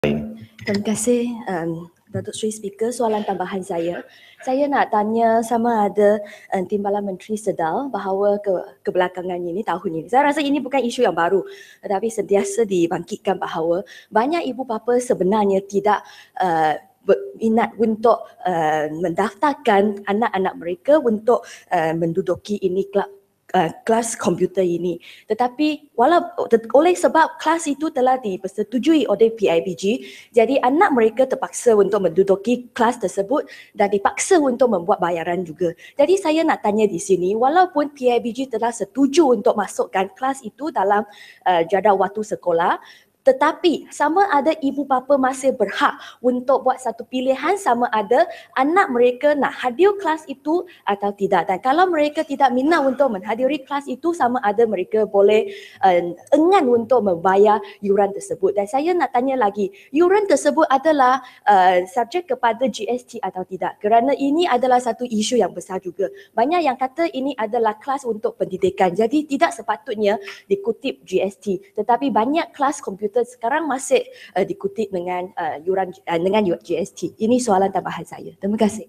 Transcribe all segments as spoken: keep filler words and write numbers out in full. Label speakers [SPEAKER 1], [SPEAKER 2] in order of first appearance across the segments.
[SPEAKER 1] Terima kasih um, Datuk Seri Speaker. Soalan tambahan saya, saya nak tanya sama ada um, Timbalan Menteri sedar bahawa ke, kebelakangan ini, tahun ini, saya rasa ini bukan isu yang baru, tetapi sentiasa dibangkitkan bahawa banyak ibu bapa sebenarnya tidak uh, berminat untuk uh, mendaftarkan anak-anak mereka untuk uh, menduduki ini kelab Uh, kelas komputer ini. Tetapi walau oleh sebab kelas itu telah dipersetujui oleh P I B G, jadi anak mereka terpaksa untuk menduduki kelas tersebut dan dipaksa untuk membuat bayaran juga. Jadi saya nak tanya di sini, walaupun P I B G telah setuju untuk masukkan kelas itu dalam uh, jadual waktu sekolah, tetapi sama ada ibu bapa masih berhak untuk buat satu pilihan sama ada anak mereka nak hadir kelas itu atau tidak. Dan kalau mereka tidak minat untuk menghadiri kelas itu, sama ada mereka boleh uh, enggan untuk membayar yuran tersebut. Dan saya nak tanya lagi, yuran tersebut adalah uh, subjek kepada G S T atau tidak? Kerana ini adalah satu isu yang besar juga. Banyak yang kata ini adalah kelas untuk pendidikan, jadi tidak sepatutnya dikutip G S T. Tetapi banyak kelas komputer sekarang masih uh, dikutip dengan uh, yuran uh, dengan G S T. Ini soalan tambahan saya. Terima kasih.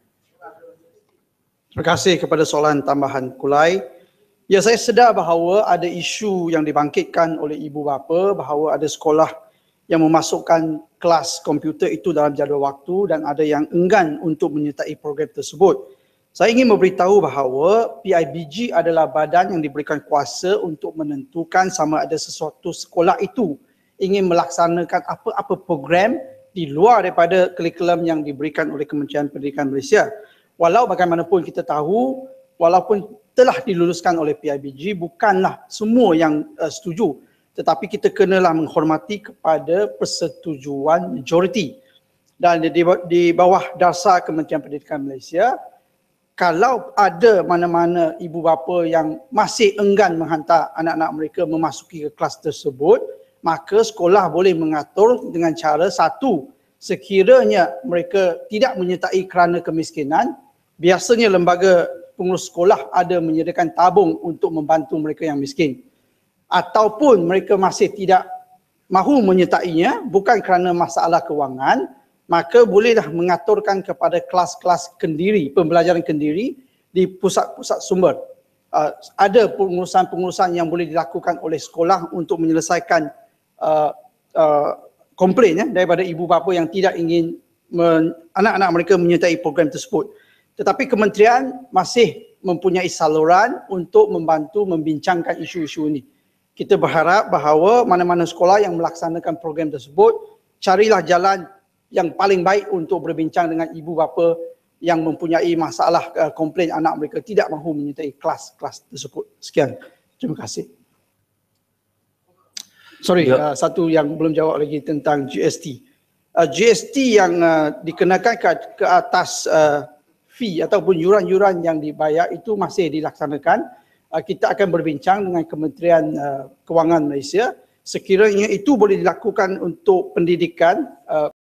[SPEAKER 2] Terima kasih kepada soalan tambahan Kulai. Ya, saya sedar bahawa ada isu yang dibangkitkan oleh ibu bapa bahawa ada sekolah yang memasukkan kelas komputer itu dalam jadual waktu dan ada yang enggan untuk menyertai program tersebut. Saya ingin memberitahu bahawa P I B G adalah badan yang diberikan kuasa untuk menentukan sama ada sesuatu sekolah itu ingin melaksanakan apa-apa program di luar daripada kurikulum yang diberikan oleh Kementerian Pendidikan Malaysia. Walau bagaimanapun kita tahu, walaupun telah diluluskan oleh P I B G, bukanlah semua yang uh, setuju. Tetapi kita kenalah menghormati kepada persetujuan majoriti. Dan di, di bawah dasar Kementerian Pendidikan Malaysia, kalau ada mana-mana ibu bapa yang masih enggan menghantar anak-anak mereka memasuki ke kelas tersebut, maka sekolah boleh mengatur dengan cara satu, sekiranya mereka tidak menyertai kerana kemiskinan, biasanya lembaga pengurus sekolah ada menyediakan tabung untuk membantu mereka yang miskin. Ataupun mereka masih tidak mahu menyertainya bukan kerana masalah kewangan, maka bolehlah mengaturkan kepada kelas-kelas kendiri, pembelajaran kendiri di pusat-pusat sumber. Uh, ada pengurusan-pengurusan yang boleh dilakukan oleh sekolah untuk menyelesaikan Uh, uh, komplain ya, daripada ibu bapa yang tidak ingin men, anak-anak mereka menyertai program tersebut. Tetapi kementerian masih mempunyai saluran untuk membantu membincangkan isu-isu ini. Kita berharap bahawa mana-mana sekolah yang melaksanakan program tersebut, carilah jalan yang paling baik untuk berbincang dengan ibu bapa yang mempunyai masalah uh, komplain anak mereka tidak mahu menyertai kelas-kelas tersebut. Sekian. Terima kasih. Sorry, ya. uh, satu yang belum jawab lagi tentang G S T. Uh, G S T yang uh, dikenakan ke, ke atas uh, fee ataupun yuran-yuran yang dibayar itu masih dilaksanakan. Uh, kita akan berbincang dengan Kementerian uh, Kewangan Malaysia. Sekiranya itu boleh dilakukan untuk pendidikan, uh,